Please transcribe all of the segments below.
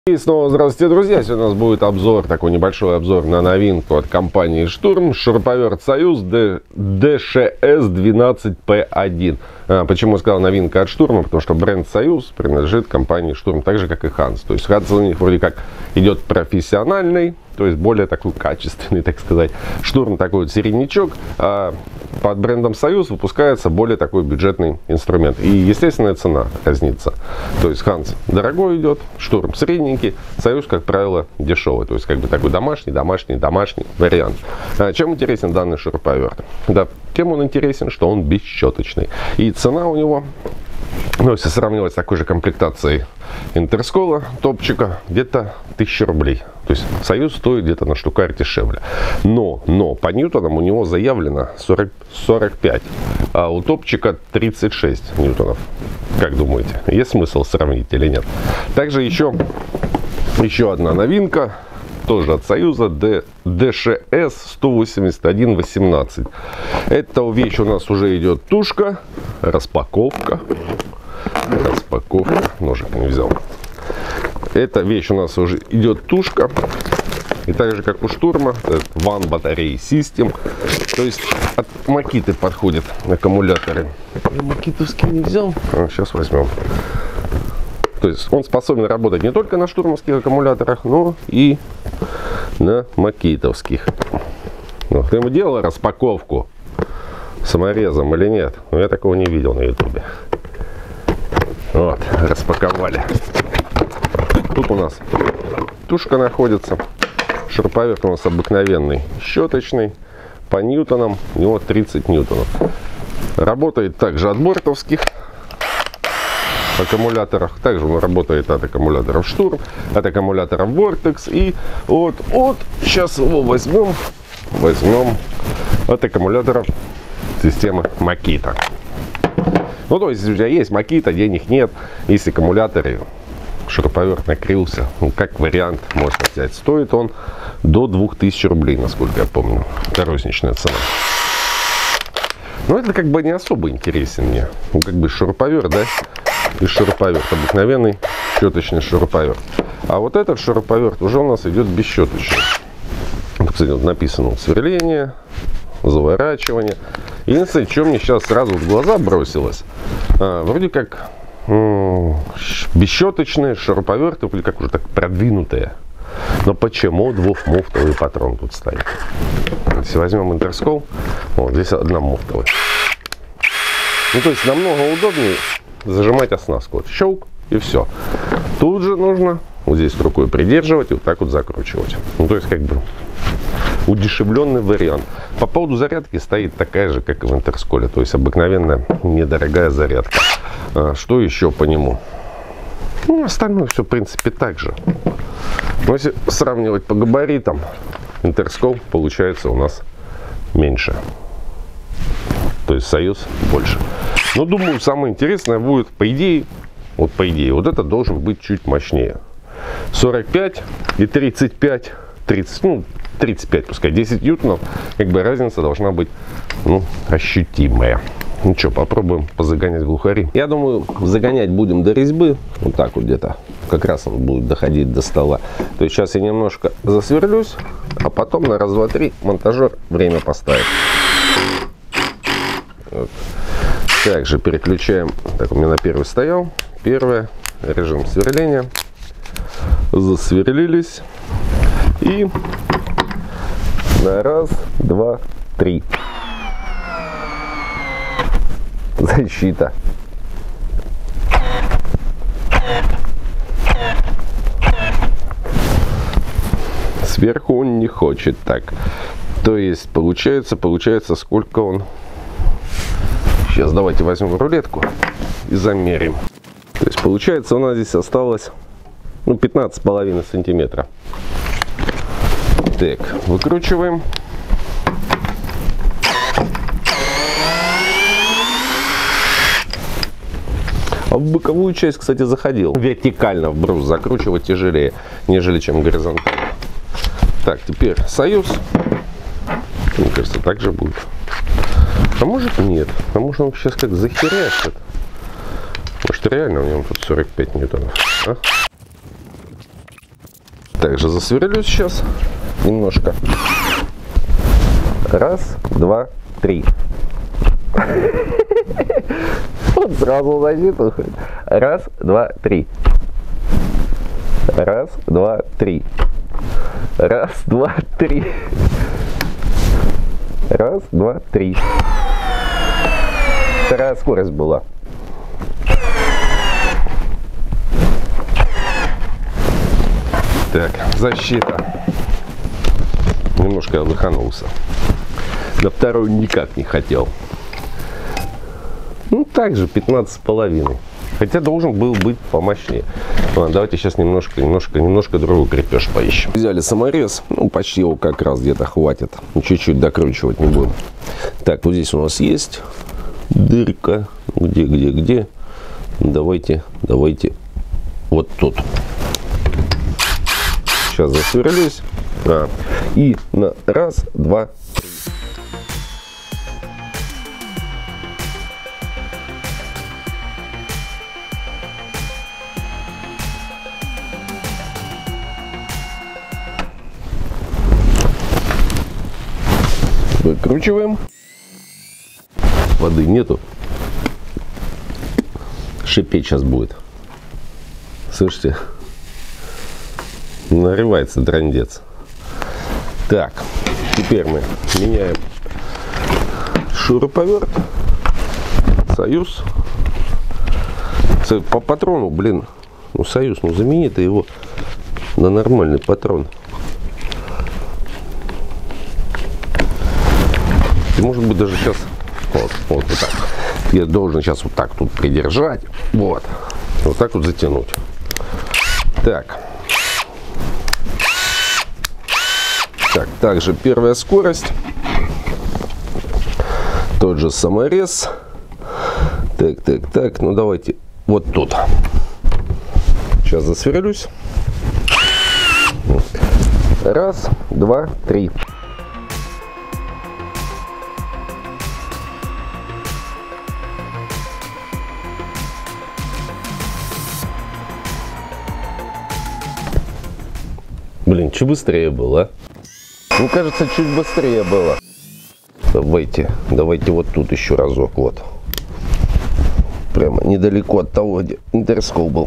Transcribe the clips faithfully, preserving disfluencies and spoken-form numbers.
И снова здравствуйте, друзья! Сегодня у нас будет обзор, такой небольшой обзор на новинку от компании Штурм. Шуруповерт Союз ди ши эс двенадцать пэ один. А, почему я сказал новинка от Штурма? Потому что бренд Союз принадлежит компании Штурм, так же как и Ханс. То есть Ханс у них вроде как идет профессиональный, то есть более такой качественный, так сказать. Штурм такой вот середнячок. А под брендом Союз выпускается более такой бюджетный инструмент. И естественная цена разнится. То есть Ханс дорогой идет, Штурм средненький, Союз, как правило, дешевый. То есть как бы такой домашний, домашний, домашний вариант. А чем интересен данный шуруповерт? Да, тем он интересен, что он бесщеточный. И цена у него, ну, если сравнивать с такой же комплектацией Интерскола, топчика, где-то тысяча рублей. То есть Союз стоит где-то на штукарь дешевле. Но, но по ньютонам у него заявлено сорок, сорок пять, а у топчика тридцать шесть ньютонов. Как думаете, есть смысл сравнить или нет? Также еще, еще одна новинка, тоже от Союза, ди ши эс сто восемьдесят один восемнадцать. Эта вещь у нас уже идет тушка, распаковка. Распаковка. Ножик не взял. Эта вещь у нас уже идет тушка. И так же, как у Штурма, One Battery System. То есть от Makita подходят аккумуляторы. Макитовский не взял. А, сейчас возьмем. То есть он способен работать не только на штурмовских аккумуляторах, но и на макитовских. Ну, ты ему делал распаковку саморезом или нет? Но я такого не видел на ютубе. Вот, распаковали. Тут у нас тушка находится. Шуруповерт у нас обыкновенный, щеточный. По ньютонам у него тридцать ньютонов. Работает также от бортовских аккумуляторах. Также он работает от аккумуляторов Штурм, от аккумуляторов Vortex и от, от сейчас его возьмем, возьмем от аккумуляторов системы Makita. Ну, то есть, если у тебя есть Makita, денег нет, есть аккумуляторы, шуруповерт накрылся, ну, как вариант можно взять. Стоит он до двух тысяч рублей, насколько я помню. Это розничная цена. Но это как бы не особо интересен мне. Ну, как бы шуруповерт, да? И шуруповерт обыкновенный щеточный шуруповерт. А вот этот шуруповерт уже у нас идет бесщеточный. Кстати, вот написано сверление, заворачивание. Единственное, что мне сейчас сразу в глаза бросилось, а, вроде как бесщеточные шуруповерты, или как уже так продвинутые. Но почему двухмуфтовый патрон тут стоит? Если возьмем Интерскол, вот здесь одномуфтовый. Ну, то есть намного удобнее зажимать оснастку. Вот щелк и все. Тут же нужно вот здесь рукой придерживать и вот так вот закручивать. Ну, то есть как бы удешевленный вариант. По поводу зарядки стоит такая же, как и в Интерсколе. То есть обыкновенная недорогая зарядка. А, что еще по нему? Ну, остальное все в принципе так же. Но если сравнивать по габаритам, Интерскол получается у нас меньше. То есть Союз больше. Но думаю, самое интересное будет, по идее, вот по идее, вот это должен быть чуть мощнее. сорок пять и тридцать пять, тридцать, ну, тридцать пять, пускай десять ньютонов, как бы разница должна быть, ну, ощутимая. Ну что, попробуем позагонять глухари. Я думаю, загонять будем до резьбы, вот так вот где-то, как раз он будет доходить до стола. То есть сейчас я немножко засверлюсь, а потом на раз, два, три монтажер время поставит. Вот. Также переключаем, так, у меня на первый стоял, первое, режим сверления, засверлились и на раз, два, три. Защита. Сверху он не хочет так. То есть получается, получается, сколько он. Сейчас давайте возьмем рулетку и замерим. То есть получается у нас здесь осталось, ну, пятнадцать с половиной сантиметра. Так, выкручиваем. А в боковую часть, кстати, заходил. Вертикально в брус закручивать тяжелее, нежели чем горизонтально. Так, теперь Союз. Мне кажется, так же будет. А может нет. А может он сейчас как захерячит. Может реально у него тут сорок пять ньютонов. А? Также засверлю сейчас немножко. Раз, два, три. Вот сразу защиту. Раз, два, три. Раз, два, три. Раз, два, три. Раз, два, три. Вторая скорость была. Так, защита. Немножко я отдохнулся. На вторую никак не хотел. Ну, также пятнадцать с половиной. Хотя должен был быть помощнее. Ладно, давайте сейчас немножко, немножко, немножко другой крепеж поищем. Взяли саморез. Ну, почти его как раз где-то хватит. Чуть-чуть докручивать не будем. Так, вот здесь у нас есть дырка. Где, где, где? Давайте, давайте. Вот тут. Сейчас засверлюсь. А, и на раз, два, три. Выкручиваем. Воды нету. Шипеть сейчас будет. Слышите? Нарывается драндец. Так, теперь мы меняем шуруповерт. Союз. По патрону, блин. Ну, Союз, ну замени ты его на нормальный патрон. И может быть даже сейчас вот, вот, вот так. Я должен сейчас вот так тут придержать. Вот. Вот так вот затянуть. Так. Так, также первая скорость. Тот же саморез. Так, так, так. Ну давайте вот тут. Сейчас засверлюсь. Раз, два, три. Блин, чуть быстрее было. Мне кажется, чуть быстрее было. Давайте, давайте вот тут еще разок. Вот. Прямо недалеко от того, где интерскол был.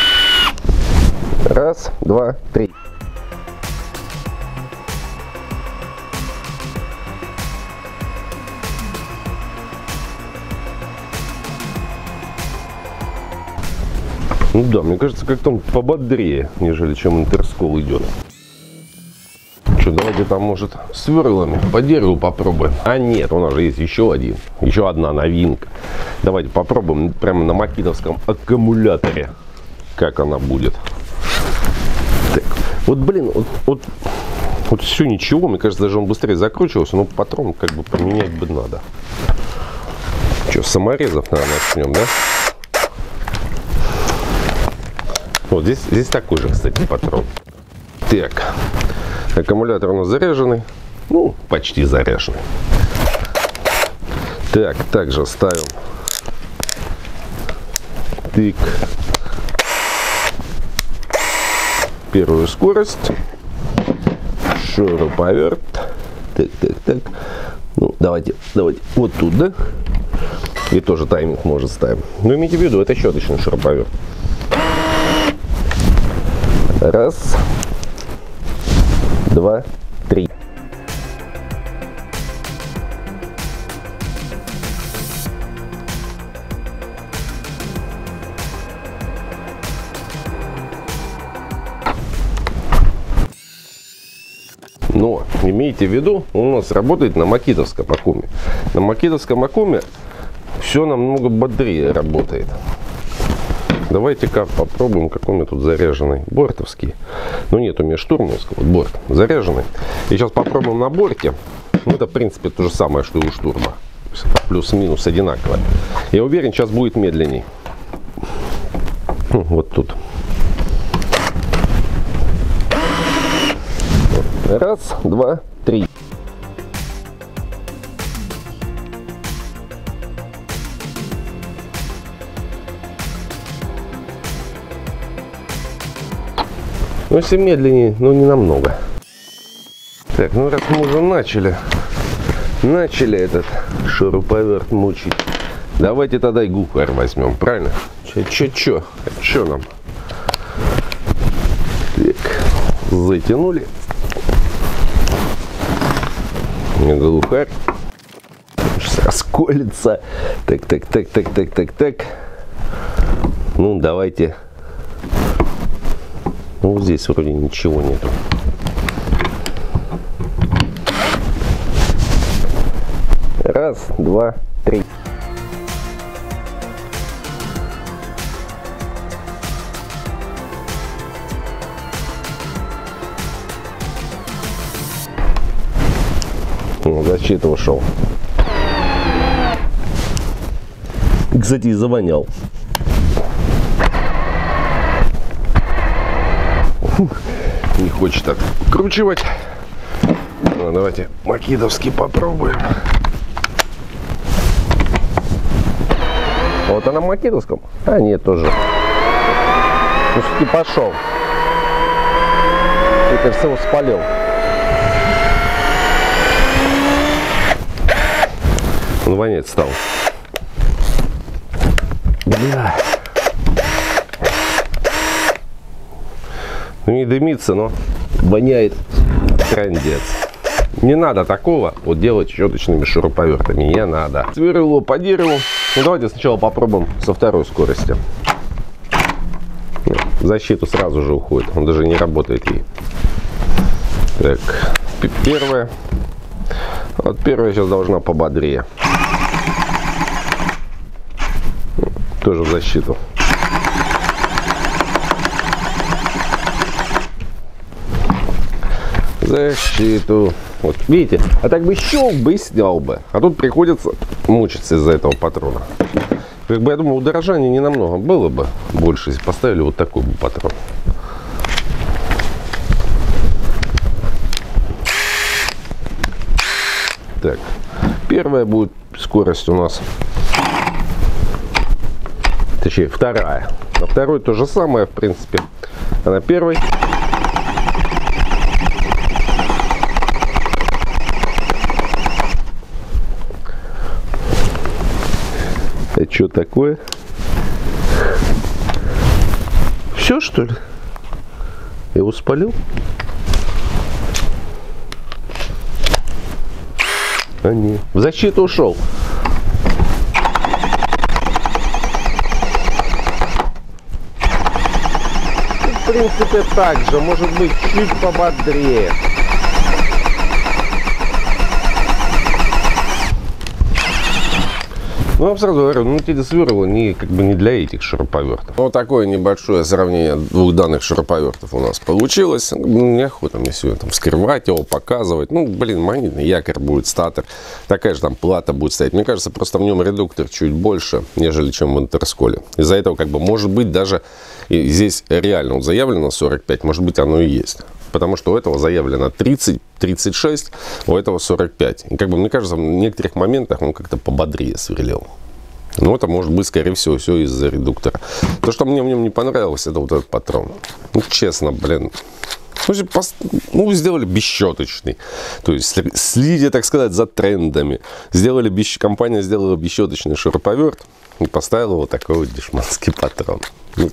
Раз, два, три. Ну да, мне кажется, как там пободрее, нежели чем интерскол идет. Что, давайте там, может, сверлами по дереву попробуем. А нет, у нас же есть еще один, еще одна новинка. Давайте попробуем прямо на макитовском аккумуляторе, как она будет. Так, вот, блин, вот, вот, вот все ничего, мне кажется, даже он быстрее закручивался, но патрон как бы поменять бы надо. Что, с саморезов, наверное, начнем, да? Вот здесь, здесь такой же, кстати, патрон. Так, аккумулятор у нас заряженный, ну, почти заряженный. Так, также ставим. Тык. Первую скорость. Шуруповерт. Так, так, так. Ну, давайте, давайте вот тут, да? И тоже тайминг может ставим. Но имейте в виду, это щеточный шуруповерт. Раз, два, три. Но имейте в виду, он у нас работает на макитовском аккуме. На макитовском аккуме все намного бодрее работает. Давайте-ка попробуем, какой у меня тут заряженный. Бортовский. Ну нет, у меня штурмовский. Вот борт заряженный. И сейчас попробуем на борте. Ну это в принципе то же самое, что и у штурма. Плюс-минус одинаково. Я уверен, сейчас будет медленней. Вот тут. Раз, два, три. Ну, если медленнее, но не намного. Так, ну раз мы уже начали, начали этот шуруповерт мучить, давайте тогда и глухарь возьмем, правильно? Че, че, че нам? Так, затянули. Глухарь. Расколется. Так, так, так, так, так, так, так. Ну, давайте. Ну, вот здесь вроде ничего нету. Раз, два, три. Ну, защита ушел. Кстати, и завонял. Не хочет откручивать. Ну, давайте макидовский попробуем. Вот она в макидовском. А, нет, тоже. Ну, все-таки пошел. Мне кажется, его спалил. Он вонять стал. Бля. Ну, не дымится, но воняет трындец. Не надо такого вот делать щеточными шуруповертами. Не надо. Сверлил его по дереву. Ну, давайте сначала попробуем со второй скорости. В защиту сразу же уходит. Он даже не работает ей. Так, первая. Вот первая сейчас должна пободрее. Тоже в защиту. Защиту. Вот, видите? А так бы щелк бы и снял бы. А тут приходится мучиться из-за этого патрона. Как бы, я думаю, удорожания не намного было бы больше, если поставили вот такой бы патрон. Так, первая будет скорость у нас. Точнее, вторая. На второй то же самое, в принципе. А на первой. Это что такое? Все, что ли? Я его спалил? А не. В защиту ушел. В принципе, так же, может быть, чуть пободрее. Ну, я сразу говорю, ну, эти сверла не, как бы не для этих шуруповертов. Вот такое небольшое сравнение двух данных шуруповертов у нас получилось. Ну, неохота мне сегодня там вскрывать его, показывать. Ну, блин, магнитный якорь будет, статор. Такая же там плата будет стоять. Мне кажется, просто в нем редуктор чуть больше, нежели чем в интерсколе. Из-за этого, как бы, может быть, даже и здесь реально вот заявлено сорок пять, может быть, оно и есть. Потому что у этого заявлено тридцать, тридцать шесть, у этого сорок пять. И, как бы, мне кажется, в некоторых моментах он как-то пободрее сверлил. Ну, это может быть, скорее всего, все из-за редуктора. То, что мне в нем не понравилось, это вот этот патрон. Ну, честно, блин. Ну, сделали бесщеточный. То есть, следя, так сказать, за трендами. Сделали бесщ... Компания сделала бесщеточный шуруповерт и поставила вот такой вот дешманский патрон. Ну,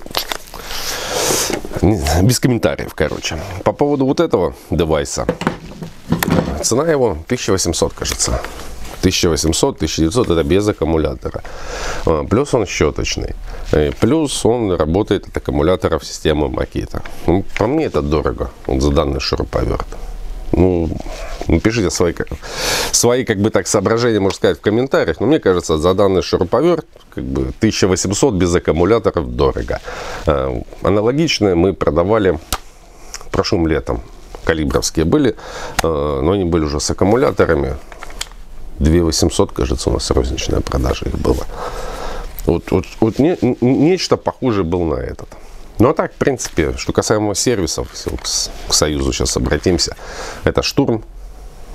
без комментариев, короче. По поводу вот этого девайса. Цена его тысяча восемьсот, кажется. тысяча восемьсот — тысяча девятьсот, это без аккумулятора. Плюс он щеточный. Плюс он работает от аккумуляторов системы Makita. Ну, по мне это дорого. Вот за данный шуруповерт. Ну, пишите свои, свои, как бы так, соображения, можно сказать, в комментариях. Но мне кажется, за данный шуруповерт как бы тысяча восемьсот без аккумуляторов дорого. Аналогичные мы продавали прошлым летом. Калибровские были, но они были уже с аккумуляторами. две тысячи восемьсот, кажется, у нас розничная продажа их была. Вот, вот, вот не, нечто похожее было на этот. Ну, а так, в принципе, что касаемо сервисов, если к, к Союзу сейчас обратимся, это Штурм,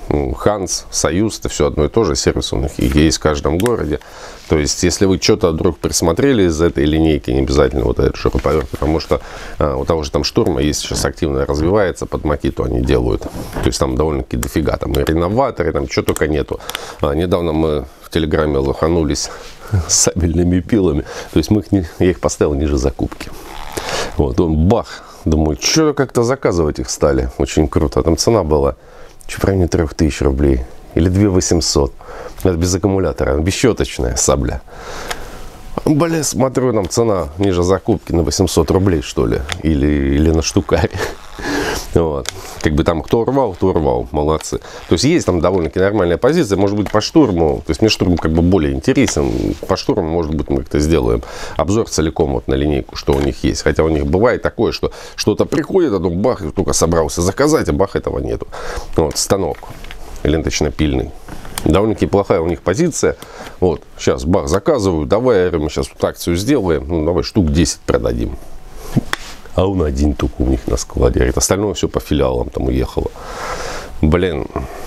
Ханс, Союз, это все одно и то же, сервис у них есть в каждом городе. То есть, если вы что-то вдруг присмотрели из этой линейки, не обязательно вот этот шуруповерт, потому что а, у того же там Штурма есть сейчас активно развивается, под Макиту они делают. То есть, там довольно-таки дофига, там и реноваторы, там что только нету. А, недавно мы в Телеграме лоханулись с сабельными пилами, то есть, мы их не, я их поставил ниже закупки. Вот, он бах, думаю, что как-то заказывать их стали, очень круто, там цена была. Чуть в районе трех тысяч рублей. Или две тысячи восемьсот. Это без аккумулятора. Бесщеточная сабля. Бля, смотрю, там цена ниже закупки на восемьсот рублей, что ли. Или, или на штукаре. Вот. Как бы там кто рвал, кто рвал. Молодцы. То есть есть там довольно-таки нормальная позиция. Может быть, по штурму. То есть мне штурм как бы более интересен. По штурму, может быть, мы как-то сделаем обзор целиком вот на линейку, что у них есть. Хотя у них бывает такое, что что-то приходит, а тут бах, только собрался заказать, а бах, этого нету. Вот, станок ленточно-пильный. Довольно-таки плохая у них позиция. Вот, сейчас бах, заказываю. Давай, мы сейчас вот акцию сделаем. Ну, давай штук десять продадим. А он один только у них на складе. Говорит, остальное все по филиалам там уехало. Блин.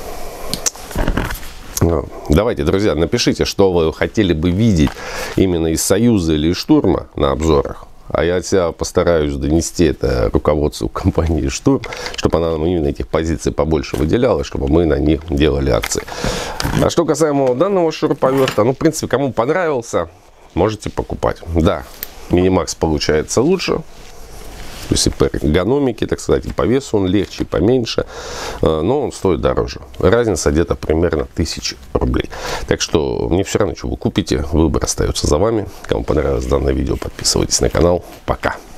Ну, давайте, друзья, напишите, что вы хотели бы видеть именно из Союза или из Штурма на обзорах. А я от себя постараюсь донести это руководству компании Штурм, чтобы она нам именно этих позиций побольше выделяла, чтобы мы на них делали акции. А что касаемо данного шуруповерта, ну, в принципе, кому понравился, можете покупать. Да, Минимакс получается лучше. То есть и по эргономике, так сказать, и по весу он легче, и поменьше, но он стоит дороже. Разница где-то примерно тысяча рублей. Так что мне все равно, что вы купите, выбор остается за вами. Кому понравилось данное видео, подписывайтесь на канал. Пока!